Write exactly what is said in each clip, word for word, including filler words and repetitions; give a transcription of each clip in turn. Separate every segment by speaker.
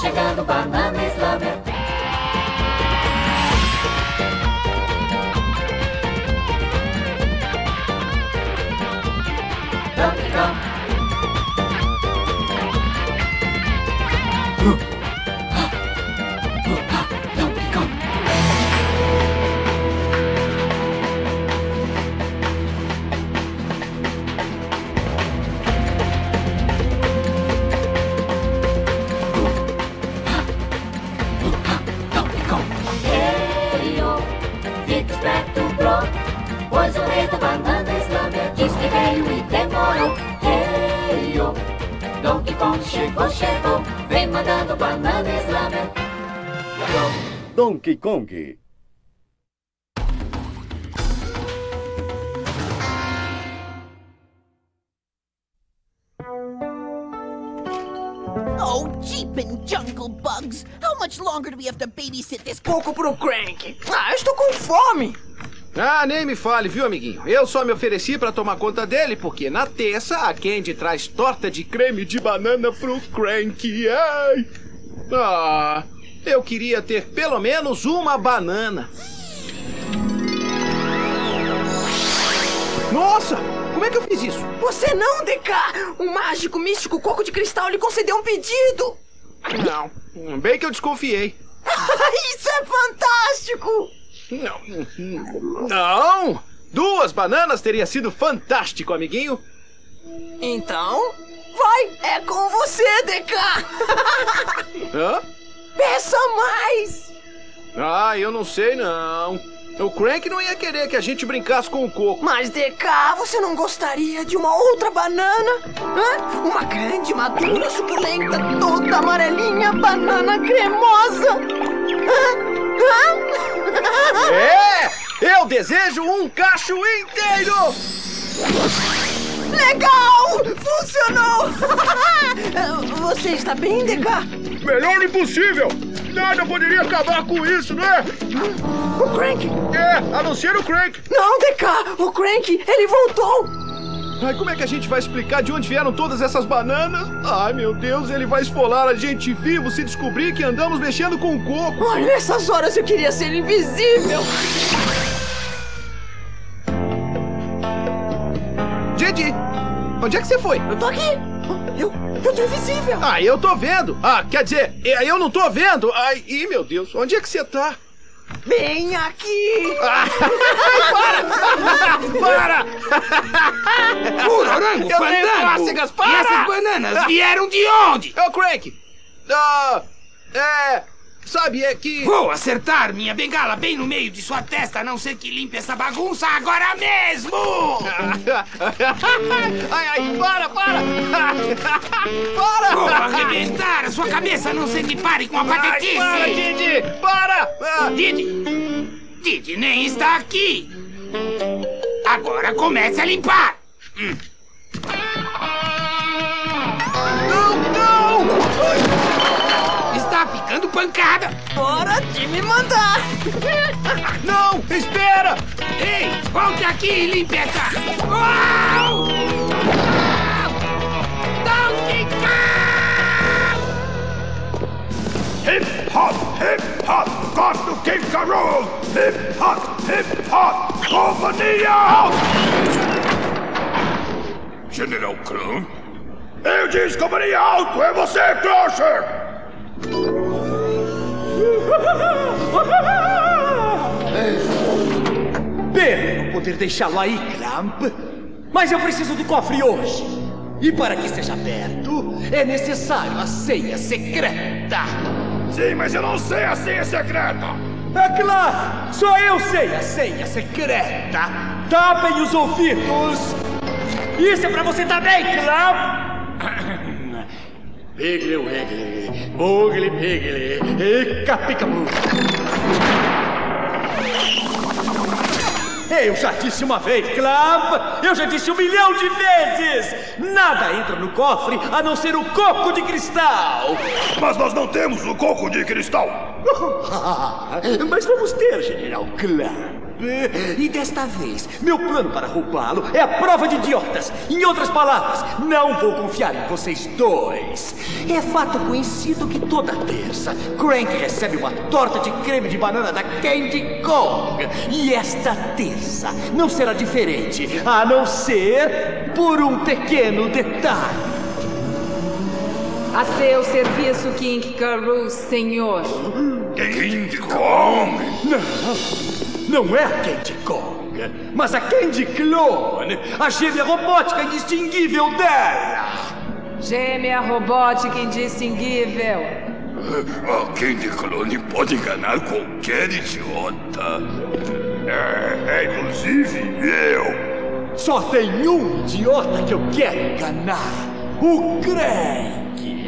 Speaker 1: chegando, Banana Slammer. Donkey Kong. Donkey Kong. Fique esperto, bro, pois o rei da Banana Slammer diz que veio e demorou. Hey, yo, Donkey Kong chegou, chegou, vem mandando Banana Slammer.
Speaker 2: Donkey Kong.
Speaker 3: Oh, Jeepin' Jungle Bugs! How much longer do we have to babysit this
Speaker 4: Pouco pro Crank. Ah, eu estou com fome.
Speaker 5: Ah, nem me fale, viu, amiguinho? Eu só me ofereci pra tomar conta dele, porque na terça a Candy traz torta de creme de banana pro Crank. Ai! Ah, eu queria ter pelo menos uma banana. Nossa! Como é que eu fiz isso?
Speaker 4: Você não, D K! O mágico místico Coco de Cristal lhe concedeu um pedido!
Speaker 5: Não, bem que eu desconfiei.
Speaker 4: Isso é fantástico!
Speaker 5: Não, não! Duas bananas teria sido fantástico, amiguinho.
Speaker 4: Então, vai! É com você, D K!
Speaker 5: Hã?
Speaker 4: Peça mais!
Speaker 5: Ah, eu não sei não. O Crank não ia querer que a gente brincasse com o coco.
Speaker 4: Mas, D K, você não gostaria de uma outra banana? Hã? Uma grande, madura, suculenta, toda amarelinha, banana cremosa! Hã? Hã?
Speaker 5: É! Eu desejo um cacho inteiro!
Speaker 4: Legal! Funcionou! Você está bem, D K?
Speaker 5: Melhor impossível! Nada poderia acabar com isso, né?
Speaker 4: O Crank?
Speaker 5: É, a não ser o Crank.
Speaker 4: Não, D K! O Crank, ele voltou!
Speaker 5: Ai, como é que a gente vai explicar de onde vieram todas essas bananas? Ai, meu Deus, ele vai esfolar a gente vivo se descobrir que andamos mexendo com o coco.
Speaker 4: Olha, nessas horas eu queria ser invisível.
Speaker 5: Didi, onde é que você foi?
Speaker 4: Eu tô aqui. Eu, eu tô invisível.
Speaker 5: Ah, eu tô vendo. Ah, quer dizer, eu não tô vendo. Ai, ih, meu Deus, onde é que você tá?
Speaker 4: Bem aqui.
Speaker 5: Ah, para! Para!
Speaker 6: Orango,
Speaker 5: eu tenho
Speaker 6: fandango!
Speaker 5: cócegas, para!
Speaker 6: E essas bananas vieram de onde?
Speaker 5: É o Crank. Ah, é... Sabe, é que...
Speaker 6: Vou acertar minha bengala bem no meio de sua testa, a não ser que limpe essa bagunça agora mesmo!
Speaker 5: Ai, ai, para, para! Para!
Speaker 6: Vou arrebentar a sua cabeça, a não ser que pare com a patetice!
Speaker 5: Ai, para, Didi! Para! Ah.
Speaker 6: Didi! Didi nem está aqui! Agora comece a limpar! Hum.
Speaker 5: Não, não!
Speaker 6: Está ficando pancada!
Speaker 4: Hora de me mandar!
Speaker 5: Não! Espera!
Speaker 6: Ei, volte aqui e limpe essa! Uau! Donkey Kong!
Speaker 7: Hip hop, hip hop, gosto do King Carol! Hip hop, hip hop, companhia! General Kron? Eu disse companhia alto, é você, Crusher!
Speaker 8: Pena não poder deixá-lo aí, Clamp. Mas eu preciso do cofre hoje. E para que seja aberto, é necessário a senha secreta.
Speaker 7: Sim, mas eu não sei a senha secreta.
Speaker 8: É claro, só eu sei a senha secreta. Tapem os ouvidos. Isso é pra você também, Clamp. Piggly Wiggly, Boogly Piggly, Ica Picabu. Eu já disse uma vez, Clamp! Eu já disse um milhão de vezes! Nada entra no cofre a não ser o coco de cristal!
Speaker 7: Mas nós não temos o coco de cristal!
Speaker 8: Mas vamos ter, General Clamp. E desta vez, meu plano para roubá-lo é a prova de idiotas. Em outras palavras, não vou confiar em vocês dois. É fato conhecido que toda terça, Crank recebe uma torta de creme de banana da Candy Kong. E esta terça não será diferente, a não ser por um pequeno detalhe.
Speaker 2: A seu serviço, King Karoo, senhor.
Speaker 7: King Kong?
Speaker 8: Não, não é a Candy Kong, mas a Candy Clone, a gêmea robótica indistinguível dela.
Speaker 2: Gêmea robótica indistinguível.
Speaker 7: A Candy Clone pode enganar qualquer idiota. É, inclusive eu.
Speaker 8: Só tem um idiota que eu quero enganar: o Crank.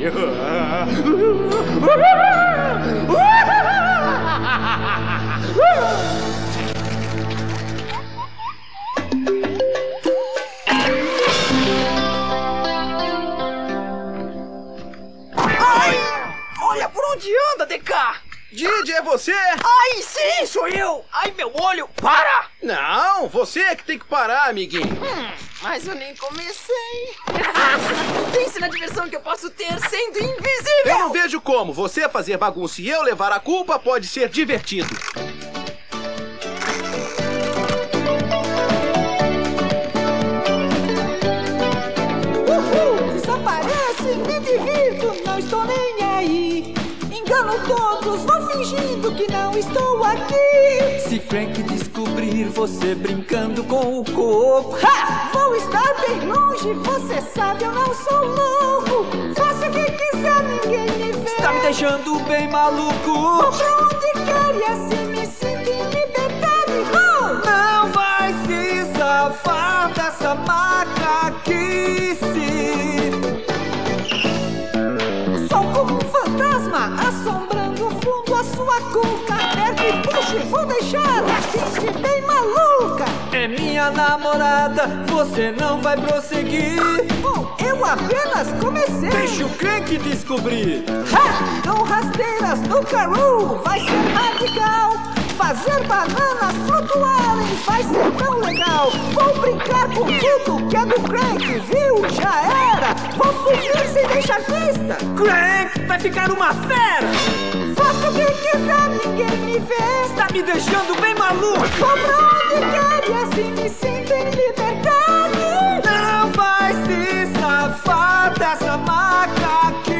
Speaker 4: Ai! Olha por onde anda, D K!
Speaker 5: Didi, é você?
Speaker 4: Ai, sim, sou eu! Ai, meu olho! Para!
Speaker 5: Não, você é que tem que parar, amiguinho.
Speaker 4: Hum, mas eu nem comecei. Pense na diversão que eu posso ter sendo invisível!
Speaker 5: Eu não vejo como. Você fazer bagunça e eu levar a culpa pode ser divertido.
Speaker 9: Uhul! Desaparece, me divirto, não estou nem aí. Engano todos, vou fingindo que não estou aqui.
Speaker 8: Se Crank descobrir você brincando com o coco,
Speaker 9: ha! Vou estar bem longe, você sabe, eu não sou louco. Faça o que quiser, ninguém me vê.
Speaker 8: Está me deixando bem maluco.
Speaker 9: Vou pra onde quer e assim me sinto em liberdade. Oh!
Speaker 8: Não vai se safar dessa macaquice.
Speaker 9: Sou como um fantasma, assombrando o fundo a sua cuca. Aperte e puxe, vou deixar a gente bem maluca.
Speaker 8: É minha namorada, você não vai prosseguir.
Speaker 9: Bom, eu apenas comecei.
Speaker 8: Deixe o Crank descobrir.
Speaker 9: Ha! Dou rasteiras no Karoo, vai ser radical. Fazer bananas flutuarem vai ser tão legal. Vou brincar com tudo que é do Crank, viu? Já era. Vou subir sem deixar pista.
Speaker 8: Crank vai ficar uma fera.
Speaker 9: Faça o que quiser, ninguém me vê.
Speaker 8: Está me deixando bem maluco.
Speaker 9: Vou pra onde quer e assim me sinto em liberdade.
Speaker 8: Não vai se safar dessa macaquice.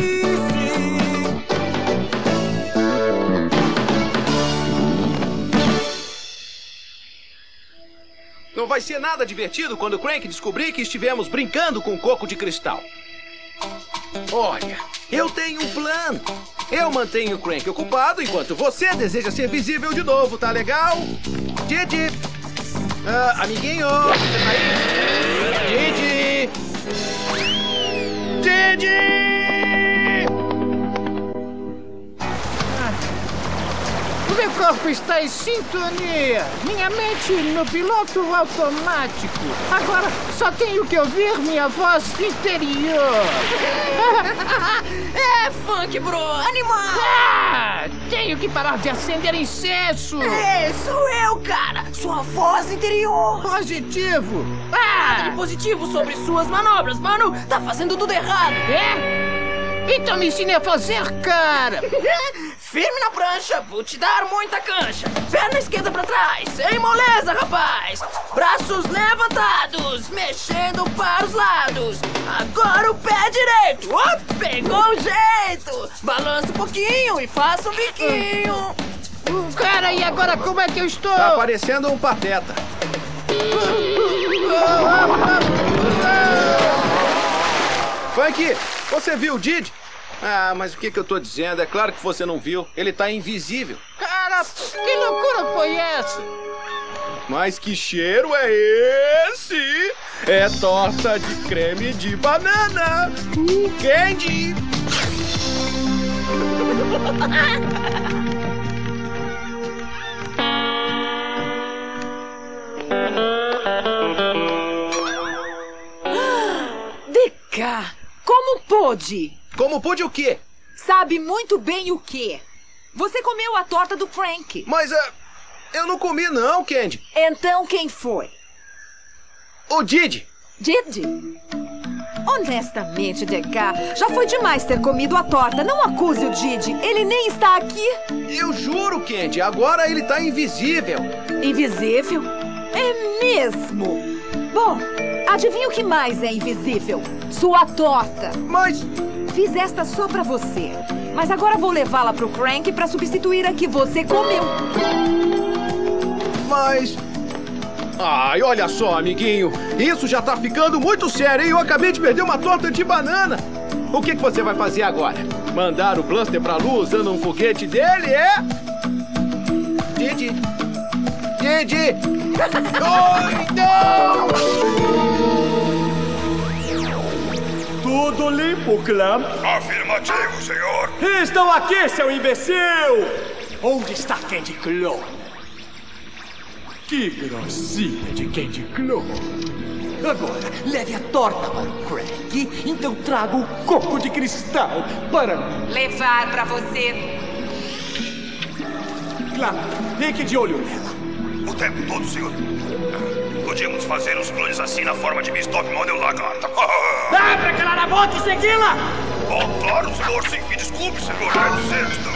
Speaker 5: Não vai ser nada divertido quando o Crank descobrir que estivemos brincando com um coco de cristal. Olha, eu tenho um plano. Eu mantenho o Crank ocupado enquanto você deseja ser visível de novo, tá legal? Didi! Ah, amiguinho! Você tá aí? Didi! Didi!
Speaker 10: O meu corpo está em sintonia. Minha mente no piloto automático. Agora só tenho que ouvir minha voz interior.
Speaker 4: É, Funk Bro, animal!
Speaker 10: Ah, tenho que parar de acender incenso.
Speaker 4: É, sou eu, cara! Sua voz interior!
Speaker 10: Positivo.
Speaker 4: Nada
Speaker 10: Ah,
Speaker 4: de positivo sobre suas manobras, mano! Tá fazendo tudo errado!
Speaker 10: é? Então me ensine a fazer, cara.
Speaker 4: Firme na prancha, vou te dar muita cancha. Perna esquerda pra trás, sem moleza, rapaz. Braços levantados, mexendo para os lados. Agora o pé direito, oh, pegou o jeito. Balança um pouquinho e faça um biquinho.
Speaker 10: Cara, e agora como é que eu estou?
Speaker 5: Tá parecendo um pateta. Funk, você viu o Didi? Ah, mas o que, que eu tô dizendo? É claro que você não viu. Ele tá invisível.
Speaker 10: Cara, que loucura foi essa?
Speaker 5: Mas que cheiro é esse? É torta de creme de banana. Uh, candy.
Speaker 2: D K, como pôde?
Speaker 5: Como pôde o quê?
Speaker 2: Sabe muito bem o quê? Você comeu a torta do Crank.
Speaker 5: Mas, ah, Eu não comi não, Candy.
Speaker 2: Então quem foi?
Speaker 5: O Didi.
Speaker 2: Didi? Honestamente, Deca, já foi demais ter comido a torta. Não acuse o Didi. Ele nem está aqui.
Speaker 5: Eu juro, Candy. Agora ele tá invisível.
Speaker 2: Invisível? É mesmo? Bom, adivinha o que mais é invisível? Sua torta.
Speaker 5: Mas...
Speaker 2: Fiz esta só pra você. Mas agora vou levá-la pro Crank pra substituir a que você comeu.
Speaker 5: Mas... Ai, olha só, amiguinho. Isso já tá ficando muito sério, hein? Eu acabei de perder uma torta de banana. O que, que você vai fazer agora? Mandar o Buster pra lua usando um foguete dele, é? Didi. Didi. Oi, não!
Speaker 8: Tudo limpo, clã?
Speaker 7: Afirmativo, senhor.
Speaker 8: Estão aqui, seu imbecil! Onde está Candy Clone? Que grossinha de Candy Clone. Agora, leve a torta para o Crank, então traga o coco de cristal para mim.
Speaker 2: Levar para você.
Speaker 8: Claro, fique de olho nela.
Speaker 7: O tempo todo, senhor. Podíamos fazer os clones assim na forma de Miss Top Model Lagarta.
Speaker 8: Dá pra calar a boca e segui-la!
Speaker 7: Oh, claro, senhor, sim. Me desculpe, senhor. É de sexta.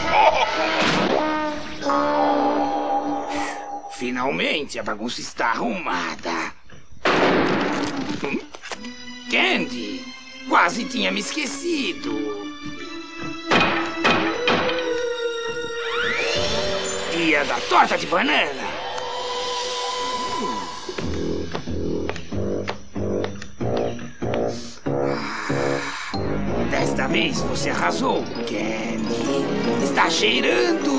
Speaker 6: Finalmente a bagunça está arrumada. Hum? Candy, quase tinha me esquecido. Dia da torta de banana. Desta vez você arrasou, Candy. Está cheirando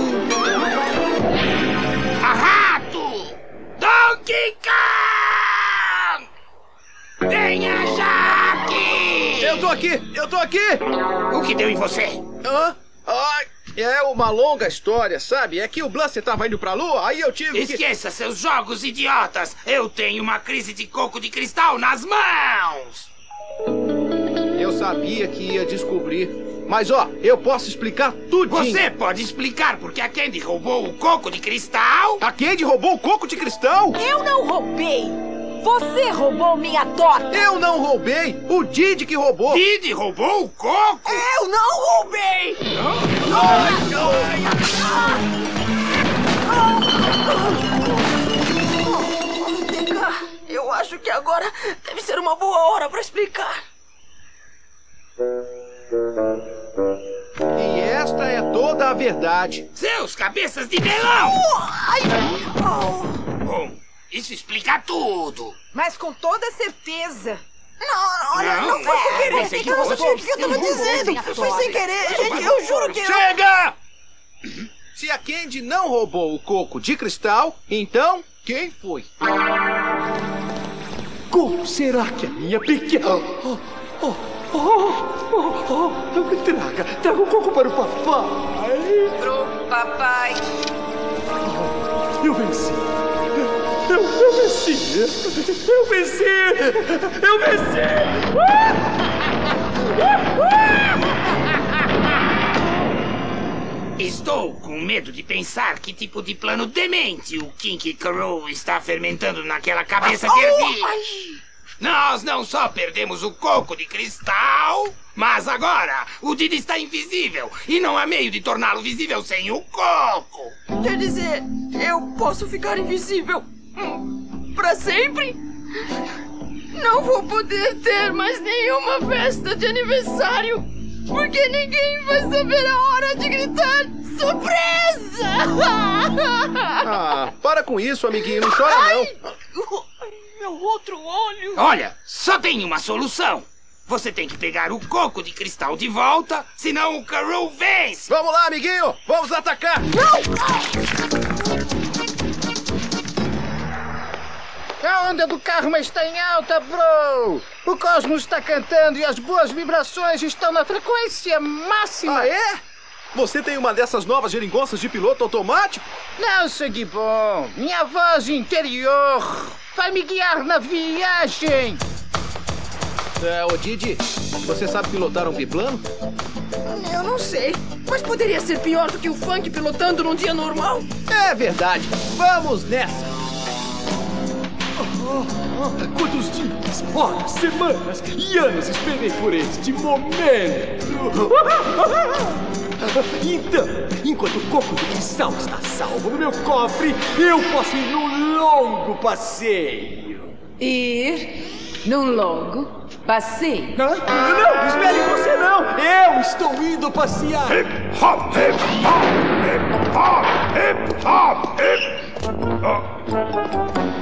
Speaker 6: a rato! Donkey Kong! Venha já aqui!
Speaker 5: Eu tô aqui! Eu tô aqui!
Speaker 6: O que deu em você?
Speaker 5: Hã? Ai, é uma longa história, sabe? É que o Buster tava indo pra lua, aí eu tive que...
Speaker 6: Esqueça seus jogos idiotas! Eu tenho uma crise de coco de cristal nas mãos!
Speaker 5: Eu sabia que ia descobrir. Mas, ó, eu posso explicar tudinho.
Speaker 6: Você pode explicar porque a Candy roubou o coco de cristal?
Speaker 5: A Candy roubou o coco de cristal?
Speaker 2: Eu não roubei! Você roubou minha torta!
Speaker 5: Eu não roubei! O Didi que roubou!
Speaker 6: Didi roubou o coco?
Speaker 4: Eu não roubei! Deca, eu acho que agora deve ser uma boa hora para explicar.
Speaker 5: E esta é toda a verdade.
Speaker 6: Seus cabeças de melão!
Speaker 4: Ai, oh.
Speaker 6: Bom, isso explica tudo.
Speaker 2: Mas com toda certeza.
Speaker 4: Não, olha, não, não foi por querer.
Speaker 6: Você que
Speaker 4: Eu não sei o
Speaker 6: roubou.
Speaker 4: que eu tava dizendo. Foi sem querer, gente. Eu juro que eu...
Speaker 5: Chega! Se a Candy não roubou o coco de cristal, então quem foi?
Speaker 8: Como será que a minha pequena... Oh, oh, oh, oh, oh, oh. Traga, traga o coco para o papai.
Speaker 2: Pro papai.
Speaker 8: Oh, eu venci. Eu, eu venci. Eu venci. Eu venci.
Speaker 6: Estou com medo de pensar que tipo de plano demente o King Crow está fermentando naquela cabeça de ervilha. Nós não só perdemos o coco de cristal, mas agora o Didi está invisível e não há meio de torná-lo visível sem o coco.
Speaker 4: Quer dizer, eu posso ficar invisível pra sempre? Não vou poder ter mais nenhuma festa de aniversário, porque ninguém vai saber a hora de gritar surpresa!
Speaker 5: Ah, para com isso, amiguinho, não chora
Speaker 4: Ai,
Speaker 5: não.
Speaker 4: Meu outro olho!
Speaker 6: Olha, só tem uma solução. Você tem que pegar o coco de cristal de volta, senão o Carol vence.
Speaker 5: Vamos lá, amiguinho, vamos atacar!
Speaker 10: A onda do karma está em alta, bro! O cosmos está cantando e as boas vibrações estão na frequência máxima!
Speaker 5: Ah, é? Você tem uma dessas novas geringonças de piloto automático?
Speaker 10: Não, sangue bom! Minha voz interior vai me guiar na viagem!
Speaker 5: É, ô Didi, você sabe pilotar um biplano?
Speaker 4: Eu não sei. Mas poderia ser pior do que o Funk pilotando num dia normal.
Speaker 5: É verdade. Vamos nessa.
Speaker 8: Oh, oh, quantos dias, horas, semanas e anos esperei por este momento. Então, enquanto o coco de cristal está salvo no meu cofre, eu posso ir num longo passeio.
Speaker 2: Ir num longo passeio?
Speaker 8: Não, não, espere você não. Eu estou indo passear.
Speaker 7: Hip hop, hip hop, hip hop, hip hop, hip hop.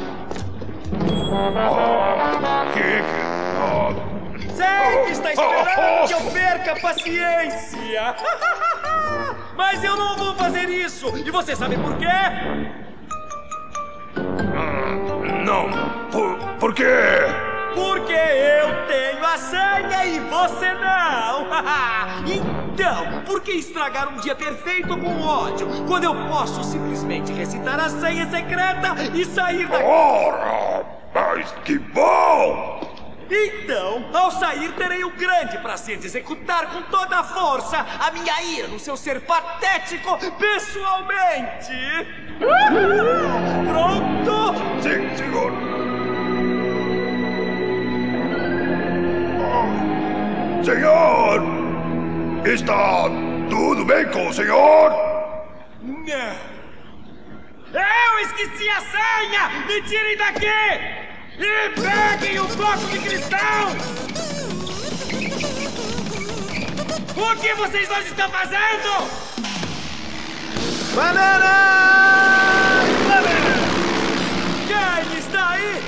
Speaker 7: Que
Speaker 8: Sei que está esperando que eu perca a paciência. Mas eu não vou fazer isso. E você sabe por quê?
Speaker 7: Não. Por, por quê?
Speaker 8: Porque eu tenho a senha e você não. Então, por que estragar um dia perfeito com ódio, quando eu posso simplesmente recitar a senha secreta e sair daqui?
Speaker 7: Ora, mas que bom!
Speaker 8: Então, ao sair, terei o grande prazer de executar com toda a força a minha ira no seu ser patético pessoalmente. Pronto?
Speaker 7: Sim, senhor. Senhor! Está tudo bem com o senhor?
Speaker 8: Não. Eu esqueci a senha! Me tirem daqui! E peguem o bloco de cristal! O que vocês dois estão fazendo?
Speaker 5: Banana! Banana!
Speaker 8: Quem está aí?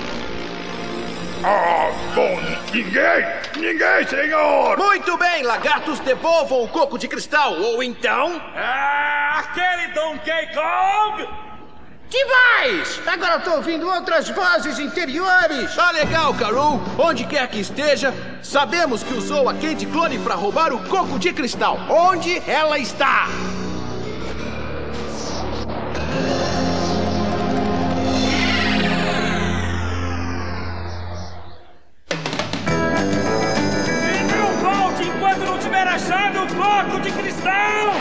Speaker 7: Ah, bom, ninguém! Ninguém, senhor!
Speaker 5: Muito bem, lagartos, devolvam o coco de cristal, ou então...
Speaker 8: Ah, aquele Donkey Kong!
Speaker 10: Demais! Agora eu tô ouvindo outras vozes interiores.
Speaker 5: Tá legal, Karoo. Onde quer que esteja, sabemos que usou a Candy Clone para roubar o coco de cristal. Onde ela está?
Speaker 8: E não volte enquanto não tiver achado o bloco de cristal!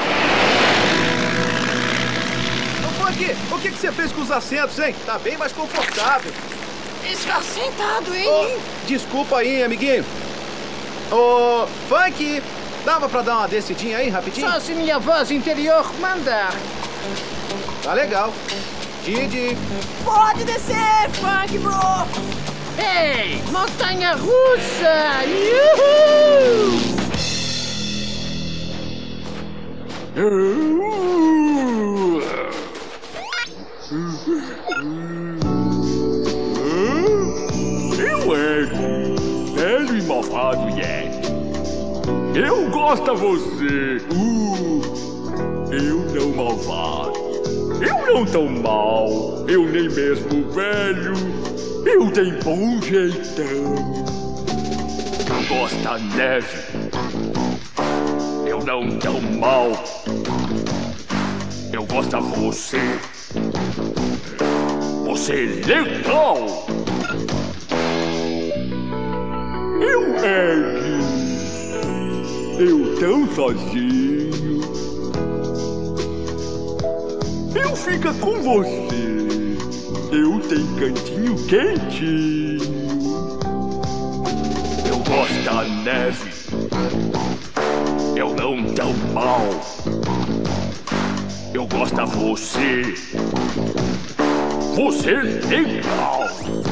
Speaker 5: Funk, o que, que você fez com os assentos, hein? Tá bem mais confortável.
Speaker 4: Está sentado, hein?
Speaker 5: Oh, desculpa aí, amiguinho. Ô, Funk, dava pra dar uma descidinha aí, rapidinho?
Speaker 10: Só se minha voz interior mandar.
Speaker 5: Tá legal. Didi.
Speaker 4: Pode descer, Funk Bro!
Speaker 10: Ei, montanha russa! Uhul!
Speaker 11: Eu, Ed, velho e malvado Ed. Eu gosto a você. Uh, eu não malvado. Eu não tão mal. Eu nem mesmo velho. Eu tenho bom jeitão. Eu gosto da neve. Eu não tão mal. Eu gosto a você. Você é legal. Eu, Ed, eu tão sozinho. Eu fico com você. Eu tenho cantinho quentinho. Eu gosto da neve. Eu não tão mal. Eu gosto da você. Você é legal.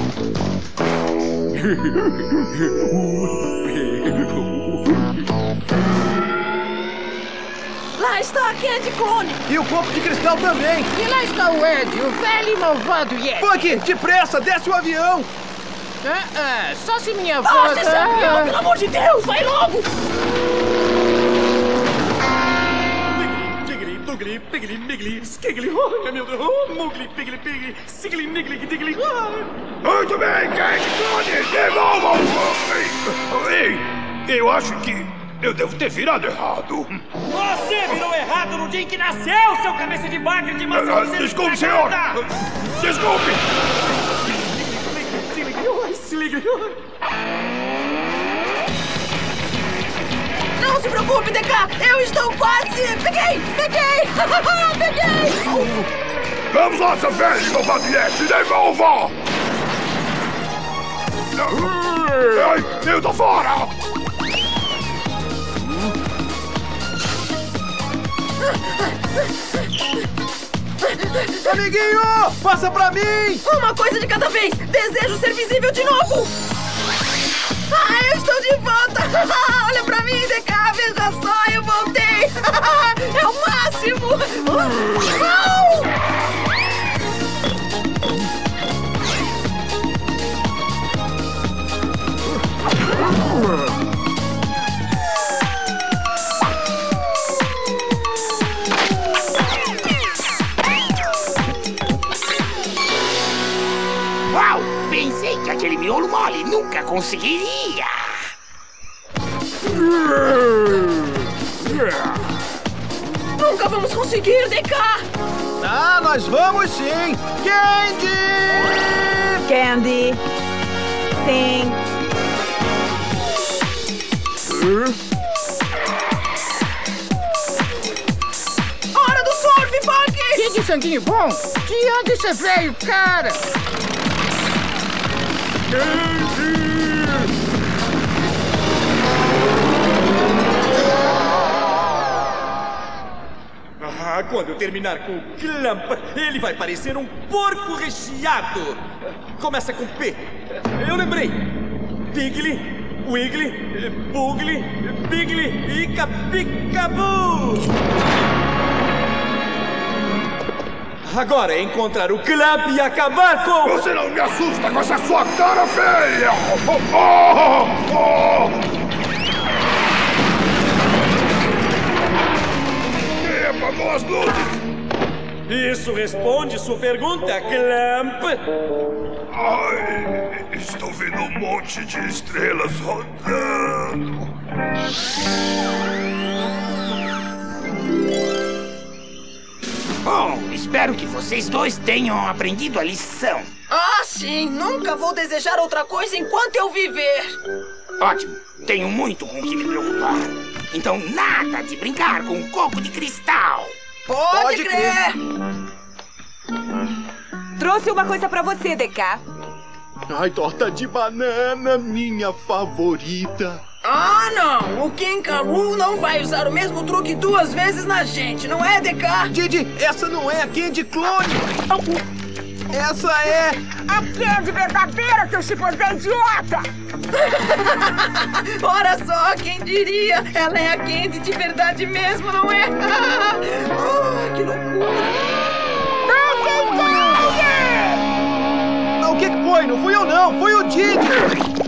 Speaker 4: Lá está a Candy Clone!
Speaker 5: E o coco de cristal também!
Speaker 10: E lá está o Ed, o velho e malvado Ed!
Speaker 5: Funk, depressa, desce o avião!
Speaker 10: Ah, ah, só se minha
Speaker 4: Nossa,
Speaker 10: voz...
Speaker 4: esse avião, pelo amor de Deus, vai logo!
Speaker 8: Tigli, dugli, pigli, migli, skigli, oh, meu Deus, oh, mugli, pigli, pigli, sigli, nigli, digli, ah.
Speaker 7: Muito bem, Candy Clone, devolvam! Ei, eu acho que eu devo ter virado errado.
Speaker 8: Você virou errado no dia em que nasceu, seu cabeça de bagre de maçã.
Speaker 7: Ah, desculpe, senhor! Desculpe!
Speaker 4: Não Não se preocupe, D K! Eu estou quase... Peguei! Peguei! Peguei!
Speaker 7: Vamos lá, seu velho malvadinete! Devolva! Ai, eu tô fora!
Speaker 5: Amiguinho, passa pra mim!
Speaker 4: Uma coisa de cada vez! Desejo ser visível de novo! Ah, eu estou de volta! Olha pra mim, D K! Veja só, eu voltei! É o máximo!
Speaker 6: Uau! Pensei que aquele miolo mole nunca conseguiria!
Speaker 4: Nunca vamos conseguir, D K!
Speaker 5: Ah, nós vamos sim! Candy!
Speaker 2: Candy. Sim.
Speaker 4: Hora do surf, Bug!
Speaker 10: Que de sanguinho bom? De onde você veio, cara?
Speaker 8: Ah, quando eu terminar com o Clamp, ele vai parecer um porco recheado. Começa com P. Eu lembrei. Pigly, Wiggly, Bugly, Bigly e Capicabu. Agora é encontrar o Clamp e acabar com...
Speaker 7: Você não me assusta com essa sua cara feia! Oh, oh, oh. Quem apagou as luzes?
Speaker 8: Isso responde sua pergunta, Clamp.
Speaker 7: Ai, estou vendo um monte de estrelas rodando.
Speaker 6: Bom, espero que vocês dois tenham aprendido a lição.
Speaker 4: Ah, sim! Nunca vou desejar outra coisa enquanto eu viver!
Speaker 6: Ótimo, tenho muito com o que me preocupar. Então nada de brincar com um coco de cristal.
Speaker 4: Pode, Pode crer!
Speaker 2: Trouxe uma coisa pra você, D K.
Speaker 5: Ai, torta de banana, minha favorita.
Speaker 4: Ah, não! O King K. Rool não vai usar o mesmo truque duas vezes na gente, não é, D K?
Speaker 5: Didi, essa não é a Candy clone! Essa é...
Speaker 9: a Candy verdadeira, seu chimpanzé idiota!
Speaker 4: Ora só, quem diria? Ela é a Candy de verdade mesmo, não é? Oh, que loucura!
Speaker 5: Ah, o que que foi? Não fui eu não, foi o Didi!